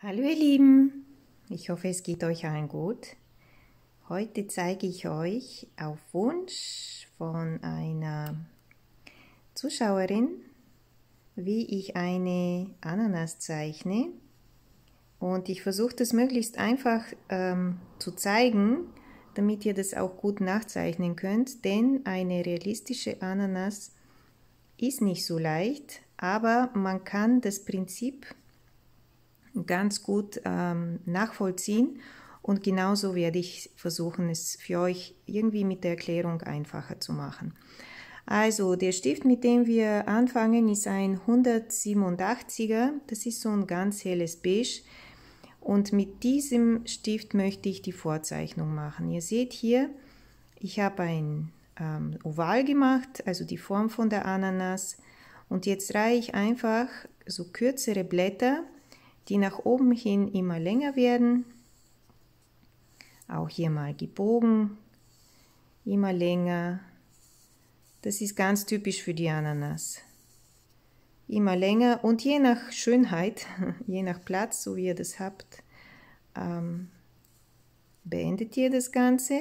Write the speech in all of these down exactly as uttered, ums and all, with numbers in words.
Hallo ihr Lieben, ich hoffe es geht euch allen gut. Heute zeige ich euch auf Wunsch von einer Zuschauerin, wie ich eine Ananas zeichne. Und ich versuche das möglichst einfach ähm, zu zeigen, damit ihr das auch gut nachzeichnen könnt, denn eine realistische Ananas ist nicht so leicht, aber man kann das Prinzip ganz gut ähm, nachvollziehen und genauso werde ich versuchen, es für euch irgendwie mit der Erklärung einfacher zu machen. Also der Stift, mit dem wir anfangen, ist ein hundertsiebenundachtziger, das ist so ein ganz helles Beige und mit diesem Stift möchte ich die Vorzeichnung machen. Ihr seht hier, ich habe ein ähm, Oval gemacht, also die Form von der Ananas, und jetzt reihe ich einfach so kürzere Blätter, die nach oben hin immer länger werden, auch hier mal gebogen, immer länger. Das ist ganz typisch für die Ananas. Immer länger und je nach Schönheit, je nach Platz, so wie ihr das habt, ähm, beendet ihr das Ganze.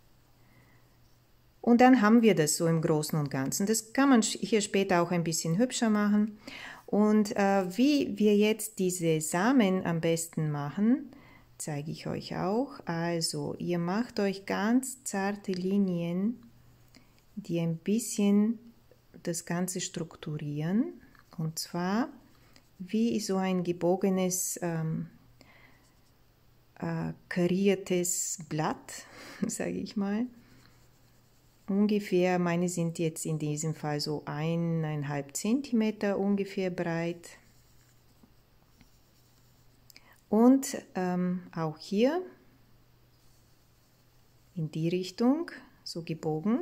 Und dann haben wir das so im Großen und Ganzen. Das kann man hier später auch ein bisschen hübscher machen. Und äh, wie wir jetzt diese Samen am besten machen, zeige ich euch auch. Also ihr macht euch ganz zarte Linien, die ein bisschen das Ganze strukturieren. Und zwar wie so ein gebogenes, ähm, äh, kariertes Blatt, sage ich mal. Ungefähr, meine sind jetzt in diesem Fall so eineinhalb Zentimeter ungefähr breit. Und ähm, auch hier in die Richtung, so gebogen.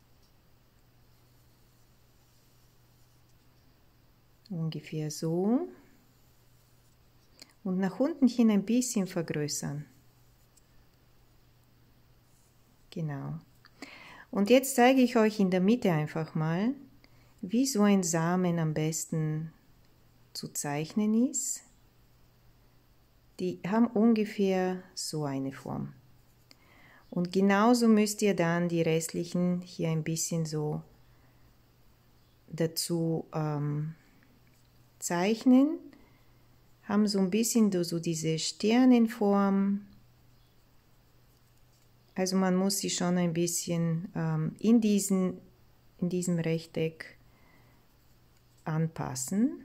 Ungefähr so. Und nach unten hin ein bisschen vergrößern. Genau. Und jetzt zeige ich euch in der Mitte einfach mal, wie so ein Samen am besten zu zeichnen ist. Die haben ungefähr so eine Form. Und genauso müsst ihr dann die restlichen hier ein bisschen so dazu ähm, zeichnen. Haben so ein bisschen so diese Sternenform. Also man muss sie schon ein bisschen ähm, in, diesen, in diesem Rechteck anpassen.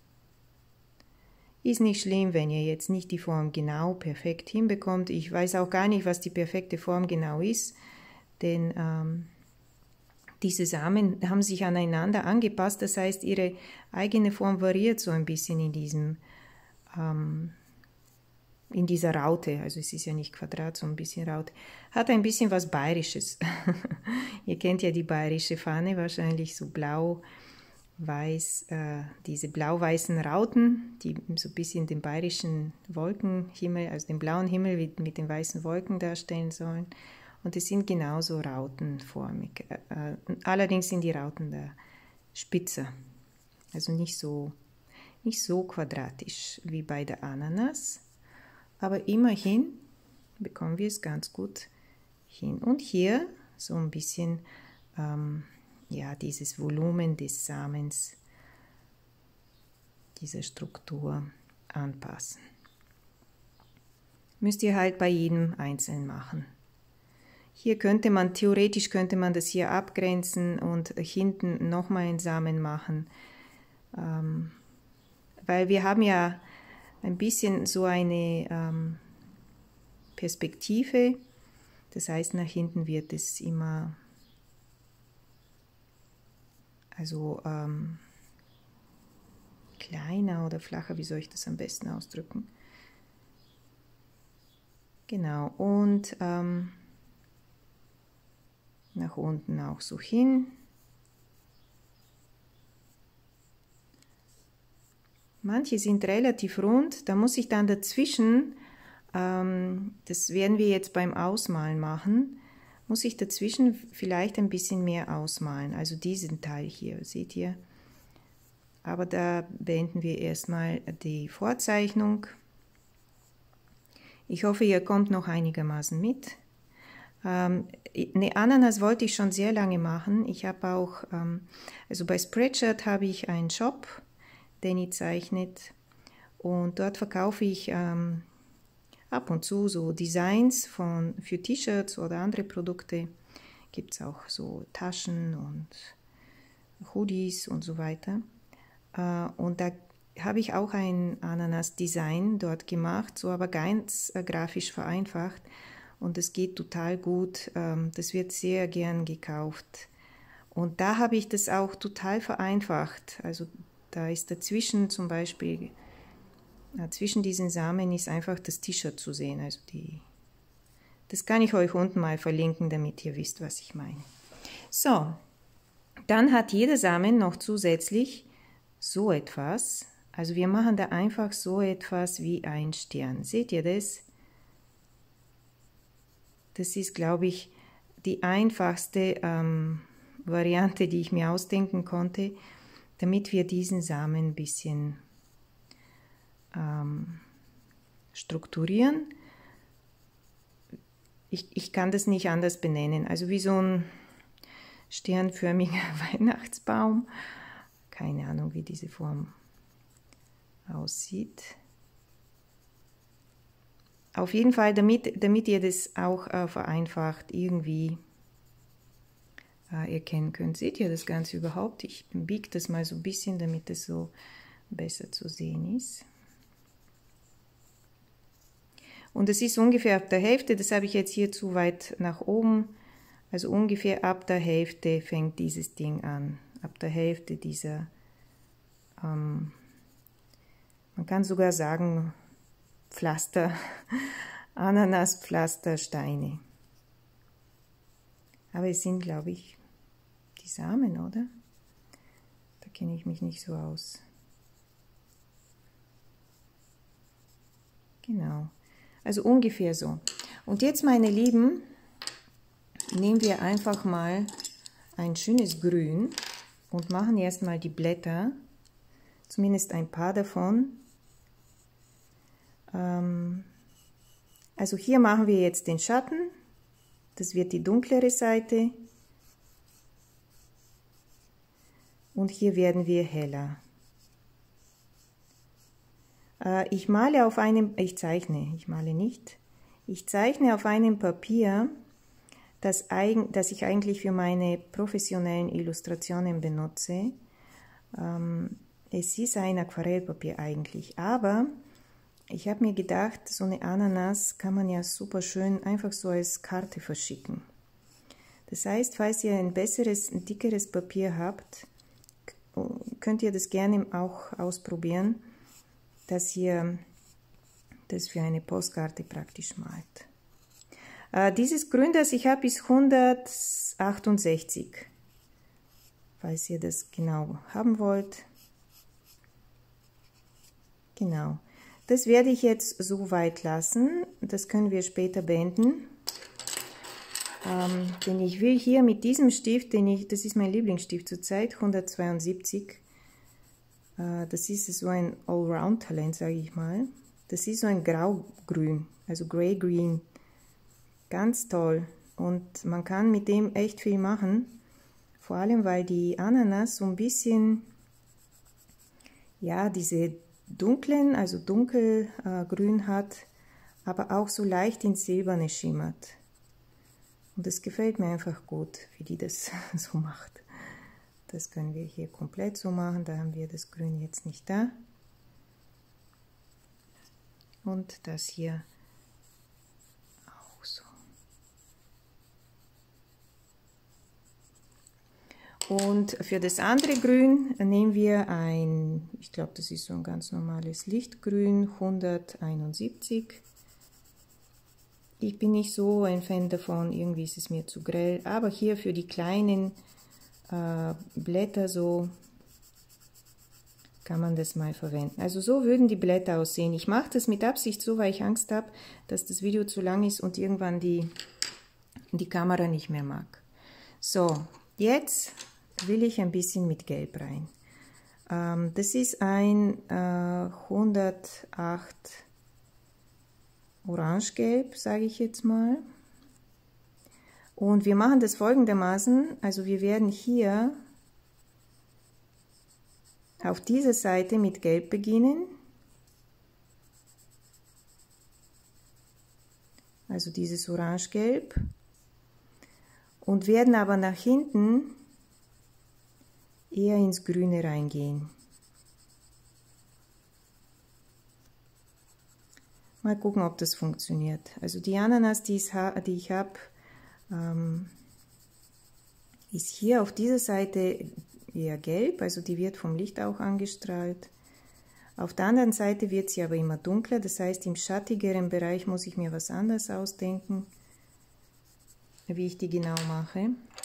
Ist nicht schlimm, wenn ihr jetzt nicht die Form genau perfekt hinbekommt. Ich weiß auch gar nicht, was die perfekte Form genau ist, denn ähm, diese Samen haben sich aneinander angepasst. Das heißt, ihre eigene Form variiert so ein bisschen in diesem ähm, in dieser Raute, also es ist ja nicht Quadrat, so ein bisschen Raute, hat ein bisschen was Bayerisches. Ihr kennt ja die bayerische Fahne, wahrscheinlich so blau, weiß, äh, diese blau-weißen Rauten, die so ein bisschen den bayerischen Wolkenhimmel, also den blauen Himmel mit, mit den weißen Wolken darstellen sollen. Und es sind genauso rautenformig. Äh, allerdings sind die Rauten da spitzer, also nicht so, nicht so quadratisch wie bei der Ananas. Aber immerhin bekommen wir es ganz gut hin. Und hier so ein bisschen ähm, ja, dieses Volumen des Samens, diese Struktur anpassen. Müsst ihr halt bei jedem einzeln machen. Hier könnte man, theoretisch könnte man das hier abgrenzen und hinten nochmal einen Samen machen. Ähm, weil wir haben ja ein bisschen so eine ähm, Perspektive, das heißt, nach hinten wird es immer, also ähm, kleiner oder flacher, wie soll ich das am besten ausdrücken? Genau, und ähm, nach unten auch so hin. Manche sind relativ rund, da muss ich dann dazwischen, ähm, das werden wir jetzt beim Ausmalen machen, muss ich dazwischen vielleicht ein bisschen mehr ausmalen, also diesen Teil hier, seht ihr? Aber da beenden wir erstmal die Vorzeichnung Ich hoffe, ihr kommt noch einigermaßen mit. Ähm, eine Ananas wollte ich schon sehr lange machen. Ich habe auch, ähm, also bei Spreadshirt habe ich einen Shop, den ich zeichnet. Und dort verkaufe ich ähm, ab und zu so Designs von, für T-Shirts oder andere Produkte. Gibt es auch so Taschen und Hoodies und so weiter. Äh, und da habe ich auch ein Ananas-Design dort gemacht, so aber ganz äh, grafisch vereinfacht. Und es geht total gut. Ähm, das wird sehr gern gekauft. Und da habe ich das auch total vereinfacht. Also da ist dazwischen zum Beispiel, äh, zwischen diesen Samen ist einfach das T-Shirt zu sehen. Also die, das kann ich euch unten mal verlinken, damit ihr wisst, was ich meine. So, dann hat jeder Samen noch zusätzlich so etwas. Also wir machen da einfach so etwas wie ein Stern. Seht ihr das? Das ist, glaube ich, die einfachste ähm, Variante, die ich mir ausdenken konnte, damit wir diesen Samen ein bisschen ähm, strukturieren. Ich, ich kann das nicht anders benennen. Also wie so ein sternförmiger Weihnachtsbaum. Keine Ahnung, wie diese Form aussieht. Auf jeden Fall, damit, damit ihr das auch äh, vereinfacht irgendwie äh, erkennen könnt. Seht ihr das Ganze überhaupt? Ich biege das mal so ein bisschen, damit es so besser zu sehen ist. Und es ist ungefähr ab der Hälfte, das habe ich jetzt hier zu weit nach oben, also ungefähr ab der Hälfte fängt dieses Ding an. Ab der Hälfte dieser, ähm, man kann sogar sagen, Pflaster, Ananaspflastersteine. Aber es sind, glaube ich, die Samen, oder? Da kenne ich mich nicht so aus. Genau, also ungefähr so. Und jetzt, meine Lieben, nehmen wir einfach mal ein schönes Grün und machen erstmal die Blätter, zumindest ein paar davon. Also hier machen wir jetzt den Schatten, das wird die dunklere Seite und hier werden wir heller. Ich male auf einem, ich zeichne, ich male nicht, ich zeichne auf einem Papier, das, das ich eigentlich für meine professionellen Illustrationen benutze. Es ist ein Aquarellpapier eigentlich, aber ich habe mir gedacht, so eine Ananas kann man ja super schön einfach so als Karte verschicken. Das heißt, falls ihr ein besseres, ein dickeres Papier habt, könnt ihr das gerne auch ausprobieren, dass ihr das für eine Postkarte praktisch malt. Äh, dieses Grün, das ich habe, ist hundertachtundsechzig, falls ihr das genau haben wollt. Genau. Das werde ich jetzt so weit lassen, das können wir später beenden, ähm, denn ich will hier mit diesem Stift, den ich, das ist mein Lieblingsstift zurzeit, hundertzweiundsiebzig, äh, das ist so ein Allround-Talent, sage ich mal, das ist so ein Grau-Grün, also Grey-Green, ganz toll und man kann mit dem echt viel machen, vor allem weil die Ananas so ein bisschen, ja, diese dunklen, also dunkelgrün äh, hat, aber auch so leicht ins Silberne schimmert. Und das gefällt mir einfach gut, wie die das so macht. Das können wir hier komplett so machen, da haben wir das Grün jetzt nicht da. Und das hier auch so. Und für das andere Grün nehmen wir ein, ich glaube, das ist so ein ganz normales Lichtgrün, hunderteinundsiebzig. Ich bin nicht so ein Fan davon, irgendwie ist es mir zu grell, aber hier für die kleinen äh, Blätter so kann man das mal verwenden. Also so würden die Blätter aussehen. Ich mache das mit Absicht so, weil ich Angst habe, dass das Video zu lang ist und irgendwann die, die Kamera nicht mehr mag. So, jetzt will ich ein bisschen mit Gelb rein. Ähm, das ist ein äh, hundertacht orangegelb, sage ich jetzt mal. Und wir machen das folgendermaßen, also wir werden hier auf dieser Seite mit Gelb beginnen, also dieses Orangegelb, und werden aber nach hinten eher ins Grüne reingehen. Mal gucken, ob das funktioniert. Also die Ananas, die ich habe, ähm, ist hier auf dieser Seite eher gelb, also die wird vom Licht auch angestrahlt. Auf der anderen Seite wird sie aber immer dunkler, das heißt, im schattigeren Bereich muss ich mir was anderes ausdenken, wie ich die genau mache.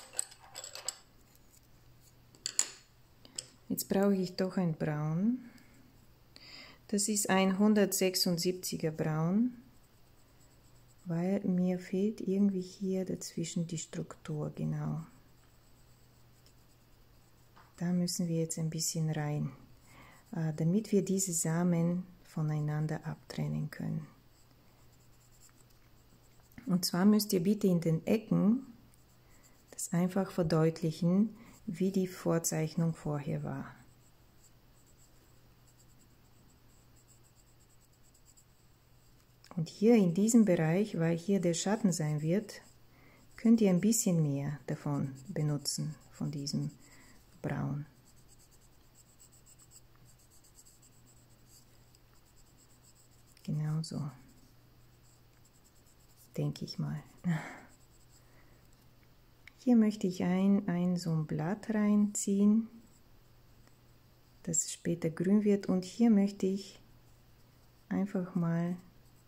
Jetzt brauche ich doch ein Braun. Das ist ein hundertsechsundsiebziger Braun, weil mir fehlt irgendwie hier dazwischen die Struktur, genau. Da müssen wir jetzt ein bisschen rein, äh, damit wir diese Samen voneinander abtrennen können. Und zwar müsst ihr bitte in den Ecken das einfach verdeutlichen, wie die Vorzeichnung vorher war. Und hier in diesem Bereich, weil hier der Schatten sein wird, könnt ihr ein bisschen mehr davon benutzen, von diesem Braun. Genau so, denke ich mal. Hier möchte ich ein, ein so ein Blatt reinziehen, dass es später grün wird, und hier möchte ich einfach mal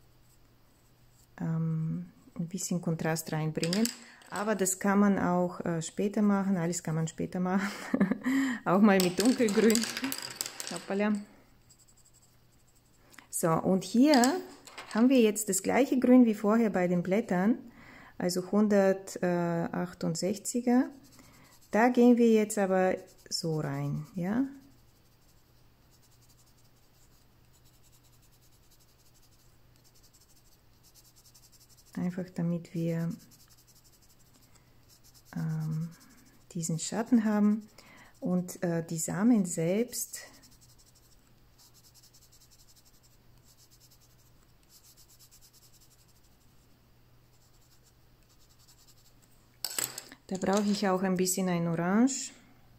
ähm, ein bisschen Kontrast reinbringen. Aber das kann man auch äh, später machen, alles kann man später machen, auch mal mit dunkelgrün. Hoppala. So, und hier haben wir jetzt das gleiche Grün wie vorher bei den Blättern, also hundertachtundsechziger. Da gehen wir jetzt aber so rein, ja. Einfach damit wir ähm, diesen Schatten haben, und äh, die Samen selbst da brauche ich auch ein bisschen ein Orange.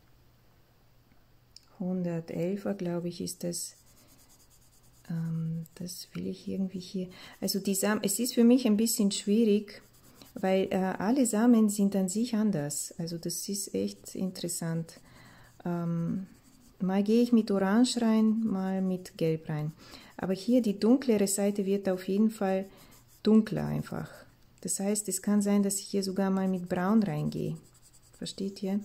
hundertelfer, glaube ich, ist das. Ähm, das will ich irgendwie hier. Also die Samen, es ist für mich ein bisschen schwierig, weil äh, alle Samen sind an sich anders. Also das ist echt interessant. Ähm, mal gehe ich mit Orange rein, mal mit Gelb rein. Aber hier die dunklere Seite wird auf jeden Fall dunkler einfach. Das heißt, es kann sein, dass ich hier sogar mal mit Braun reingehe. Versteht ihr?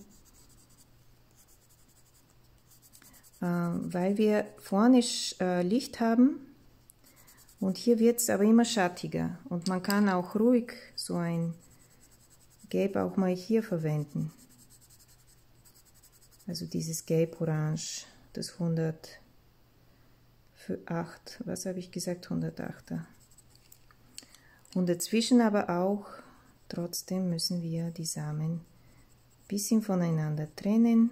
Ähm, weil wir vorne äh, Licht haben und hier wird es aber immer schattiger. Und man kann auch ruhig so ein Gelb auch mal hier verwenden. Also dieses Gelb-Orange, das hundertacht, was habe ich gesagt, hundertachter. Und dazwischen aber auch, trotzdem müssen wir die Samen ein bisschen voneinander trennen.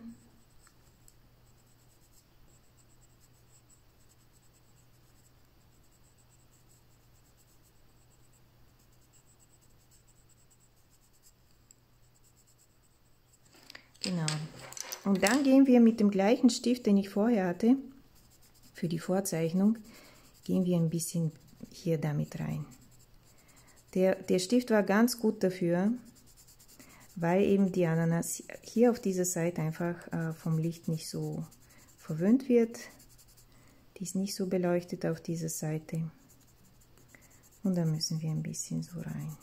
Genau. Und dann gehen wir mit dem gleichen Stift, den ich vorher hatte, für die Vorzeichnung, gehen wir ein bisschen hier damit rein. Der, der Stift war ganz gut dafür, weil eben die Ananas hier auf dieser Seite einfach äh, vom Licht nicht so verwöhnt wird. Die ist nicht so beleuchtet auf dieser Seite. Und da müssen wir ein bisschen so rein.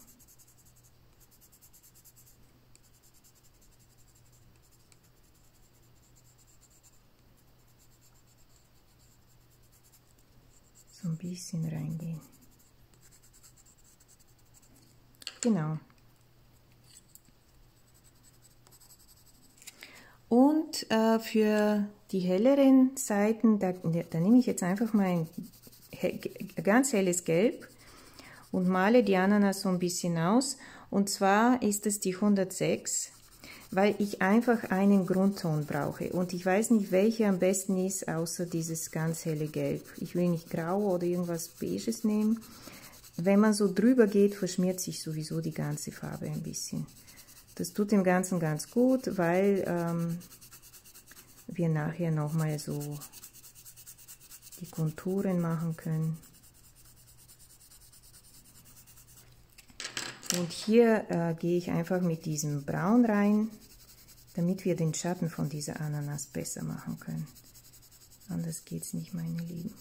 So ein bisschen reingehen. Genau. Und äh, für die helleren Seiten, da, da nehme ich jetzt einfach mal ein, ein ganz helles Gelb und male die Ananas so ein bisschen aus. Und zwar ist es die hundertsechs, weil ich einfach einen Grundton brauche. Und ich weiß nicht, welcher am besten ist, außer dieses ganz helle Gelb. Ich will nicht grau oder irgendwas Beiges nehmen. Wenn man so drüber geht, verschmiert sich sowieso die ganze Farbe ein bisschen. Das tut dem Ganzen ganz gut, weil ähm, wir nachher nochmal so die Konturen machen können. Und hier äh, gehe ich einfach mit diesem Braun rein, damit wir den Schatten von dieser Ananas besser machen können. Anders geht es nicht, meine Lieben.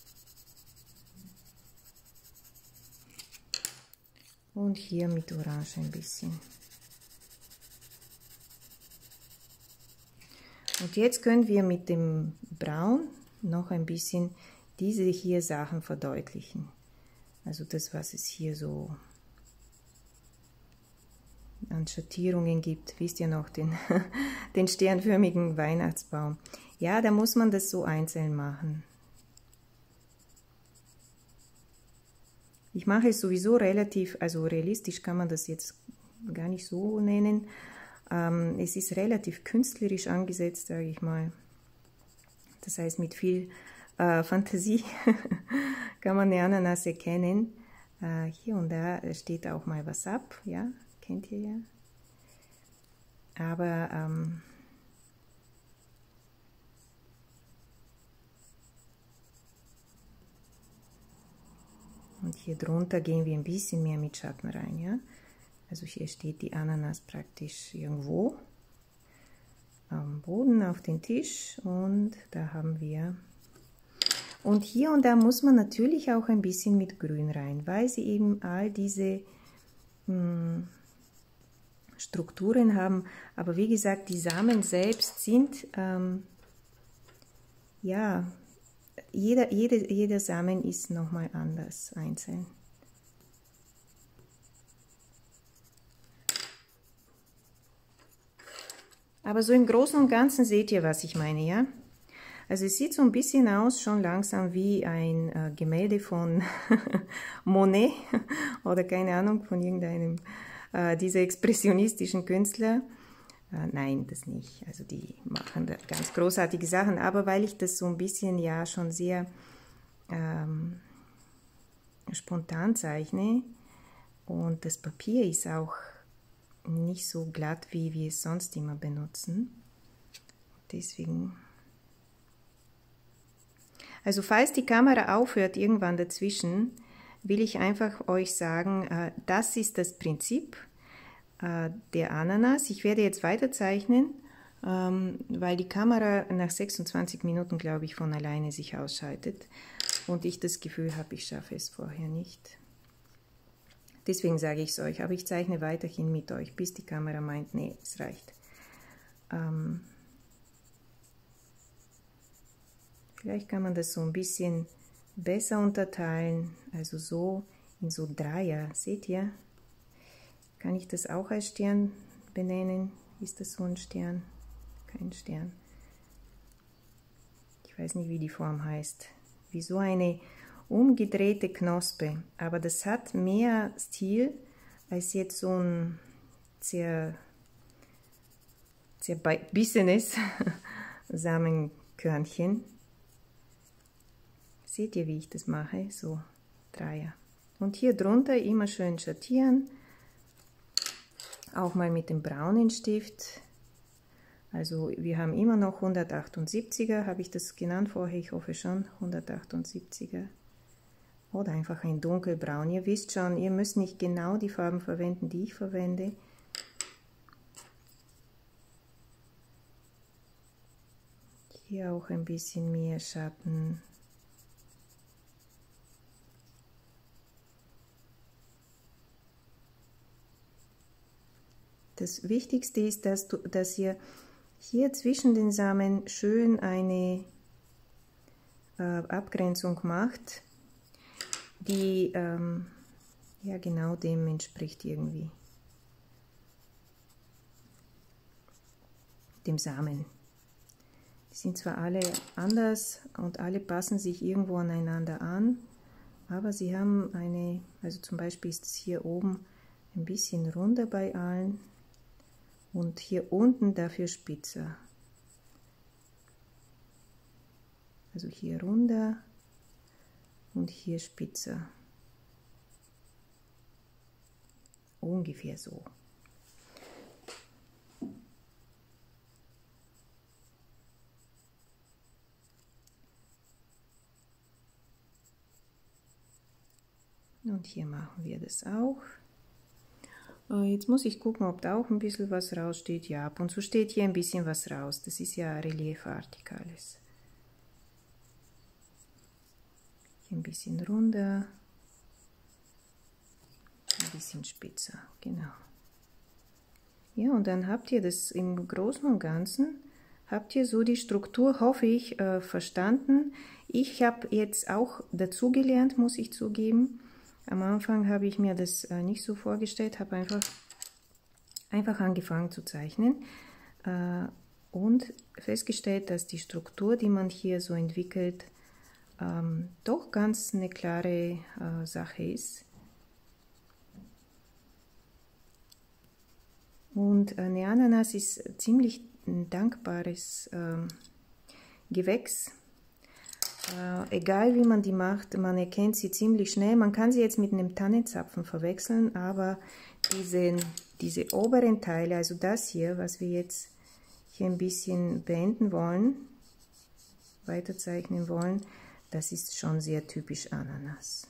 Und hier mit Orange ein bisschen. Und jetzt können wir mit dem Braun noch ein bisschen diese hier Sachen verdeutlichen. Also das, was es hier so an Schattierungen gibt. Wisst ihr noch, den, den sternförmigen Weihnachtsbaum. Ja, da muss man das so einzeln machen. Ich mache es sowieso relativ, also realistisch kann man das jetzt gar nicht so nennen. Ähm, es ist relativ künstlerisch angesetzt, sage ich mal. Das heißt, mit viel äh, Fantasie kann man eine Ananas erkennen. Äh, hier und da steht auch mal was ab, ja, kennt ihr ja. Aber ähm, und hier drunter gehen wir ein bisschen mehr mit Schatten rein, ja. Also hier steht die Ananas praktisch irgendwo am Boden auf den Tisch und da haben wir. Und hier und da muss man natürlich auch ein bisschen mit Grün rein, weil sie eben all diese mh, Strukturen haben. Aber wie gesagt, die Samen selbst sind, ähm, ja, jeder, jede, jeder Samen ist nochmal anders einzeln. Aber so im Großen und Ganzen seht ihr, was ich meine, ja? Also es sieht so ein bisschen aus, schon langsam wie ein äh, Gemälde von Monet oder keine Ahnung, von irgendeinem äh, dieser expressionistischen Künstler. Äh, nein, das nicht. Also die machen da ganz großartige Sachen, aber weil ich das so ein bisschen ja schon sehr ähm, spontan zeichne und das Papier ist auch nicht so glatt, wie wir es sonst immer benutzen. Deswegen. Also falls die Kamera aufhört irgendwann dazwischen, will ich einfach euch sagen, äh, das ist das Prinzip äh, der Ananas. Ich werde jetzt weiter zeichnen, ähm, weil die Kamera nach sechsundzwanzig Minuten, glaube ich, von alleine sich ausschaltet und ich das Gefühl habe, ich schaffe es vorher nicht. Deswegen sage ich es euch, aber ich zeichne weiterhin mit euch, bis die Kamera meint, nee, es reicht. Ähm, vielleicht kann man das so ein bisschen besser unterteilen, also so in so Dreier, seht ihr? Kann ich das auch als Stern benennen? Ist das so ein Stern? Kein Stern. Ich weiß nicht, wie die Form heißt. Wie so eine umgedrehte Knospe, aber das hat mehr Stil als jetzt so ein sehr, sehr bissenes Samenkörnchen. Seht ihr, wie ich das mache? So Dreier. Und hier drunter immer schön schattieren, auch mal mit dem braunen Stift. Also wir haben immer noch hundertachtundsiebziger, habe ich das genannt vorher? Ich hoffe schon, hundertachtundsiebziger. Oder einfach ein dunkelbraun. Ihr wisst schon, ihr müsst nicht genau die Farben verwenden, die ich verwende. Hier auch ein bisschen mehr Schatten. Das Wichtigste ist, dass, du, dass ihr hier zwischen den Samen schön eine äh, Abgrenzung macht, die ähm, ja genau dem entspricht irgendwie, dem Samen. Die sind zwar alle anders und alle passen sich irgendwo aneinander an, aber sie haben eine, also zum Beispiel ist es hier oben ein bisschen runder bei allen und hier unten dafür spitzer. Also hier runder und hier spitzer. Ungefähr so. Und hier machen wir das auch. Jetzt muss ich gucken, ob da auch ein bisschen was raussteht. Ja, ab und zu steht hier ein bisschen was raus. Das ist ja reliefartig alles. Hier ein bisschen runder. Ein bisschen spitzer, genau. Ja, und dann habt ihr das im Großen und Ganzen, habt ihr so die Struktur, hoffe ich, äh, verstanden. Ich habe jetzt auch dazugelernt, muss ich zugeben. Am Anfang habe ich mir das äh, nicht so vorgestellt, habe einfach, einfach angefangen zu zeichnen äh, und festgestellt, dass die Struktur, die man hier so entwickelt, ähm, doch ganz eine klare äh, Sache ist. Und eine Ananas ist ziemlich ein dankbares äh, Gewächs. Äh, egal wie man die macht, man erkennt sie ziemlich schnell. Man kann sie jetzt mit einem Tannenzapfen verwechseln, aber diese, diese oberen Teile, also das hier, was wir jetzt hier ein bisschen beenden wollen, weiterzeichnen wollen, das ist schon sehr typisch Ananas.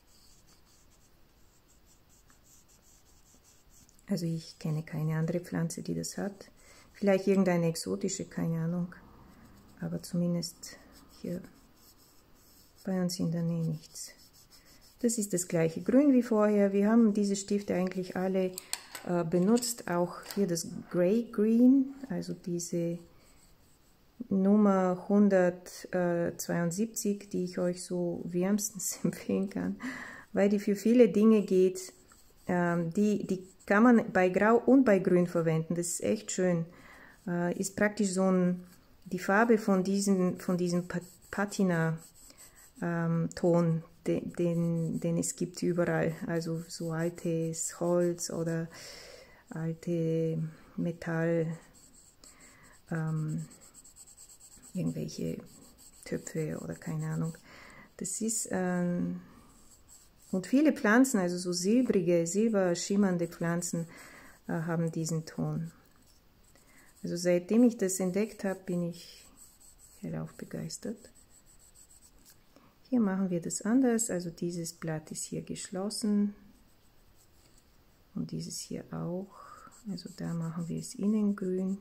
Also ich kenne keine andere Pflanze, die das hat. Vielleicht irgendeine exotische, keine Ahnung. Aber zumindest hier bei uns in der Nähe nichts. Das ist das gleiche Grün wie vorher. Wir haben diese Stifte eigentlich alle äh, benutzt. Auch hier das Grey Green, also diese Nummer hundertzweiundsiebzig, die ich euch so wärmstens empfehlen kann, weil die für viele Dinge geht. Ähm, die, die kann man bei Grau und bei Grün verwenden. Das ist echt schön. Äh, ist praktisch so ein, die Farbe von diesem, von diesem Patina ähm, Ton, den, den, den es gibt überall. Also so altes Holz oder alte Metall, ähm, irgendwelche Töpfe oder keine Ahnung. Das ist ähm, und viele Pflanzen, also so silbrige, silberschimmernde Pflanzen, äh, haben diesen Ton. Also seitdem ich das entdeckt habe, bin ich hellauf begeistert. Hier machen wir das anders, also dieses Blatt ist hier geschlossen und dieses hier auch. Also da machen wir es innen grün.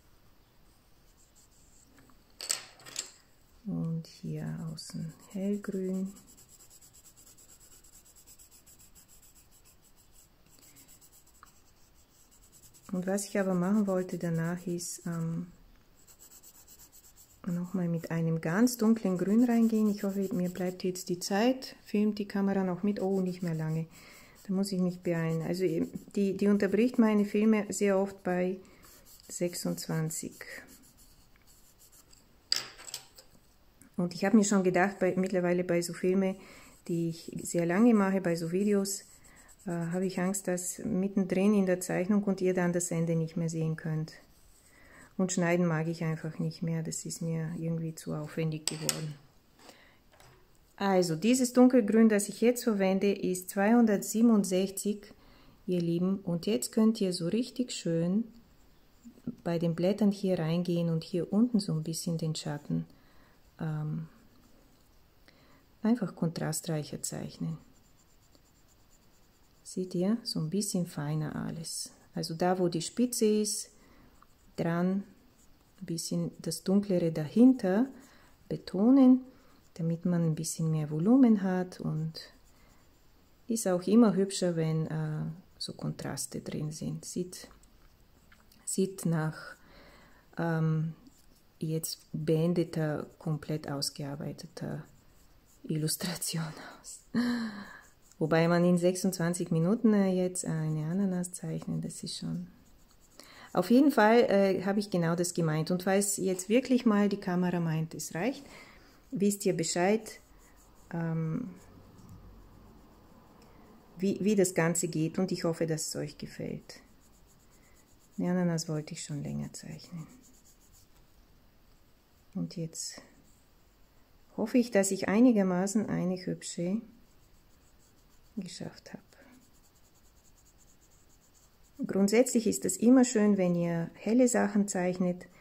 Und hier außen hellgrün. Und was ich aber machen wollte danach ist ähm, nochmal mit einem ganz dunklen Grün reingehen. Ich hoffe, mir bleibt jetzt die Zeit. Filmt die Kamera noch mit? Oh, nicht mehr lange. Da muss ich mich beeilen. Also die, die unterbricht meine Filme sehr oft bei sechsundzwanzig. Und ich habe mir schon gedacht, bei, mittlerweile bei so Filmen, die ich sehr lange mache, bei so Videos, äh, habe ich Angst, dass mittendrin in der Zeichnung und ihr dann das Ende nicht mehr sehen könnt. Und schneiden mag ich einfach nicht mehr, das ist mir irgendwie zu aufwendig geworden. Also dieses dunkelgrün, das ich jetzt verwende, ist zweihundertsiebenundsechzig, ihr Lieben. Und jetzt könnt ihr so richtig schön bei den Blättern hier reingehen und hier unten so ein bisschen den Schatten ähm, einfach kontrastreicher zeichnen. Seht ihr? So ein bisschen feiner alles. Also da, wo die Spitze ist, dran ein bisschen das Dunklere dahinter betonen, damit man ein bisschen mehr Volumen hat, und ist auch immer hübscher, wenn äh, so Kontraste drin sind. Sieht, sieht nach ähm, jetzt beendeter, komplett ausgearbeiteter Illustration aus. Wobei man in sechsundzwanzig Minuten äh, jetzt eine Ananas zeichnen, das ist schon... Auf jeden Fall äh, habe ich genau das gemeint. Und falls jetzt wirklich mal die Kamera meint, es reicht, wisst ihr Bescheid. Ähm, wie, wie das Ganze geht, und ich hoffe, dass es euch gefällt. Die Ananas wollte ich schon länger zeichnen. Und jetzt hoffe ich, dass ich einigermaßen eine hübsche geschafft habe. Grundsätzlich ist es immer schön, wenn ihr helle Sachen zeichnet,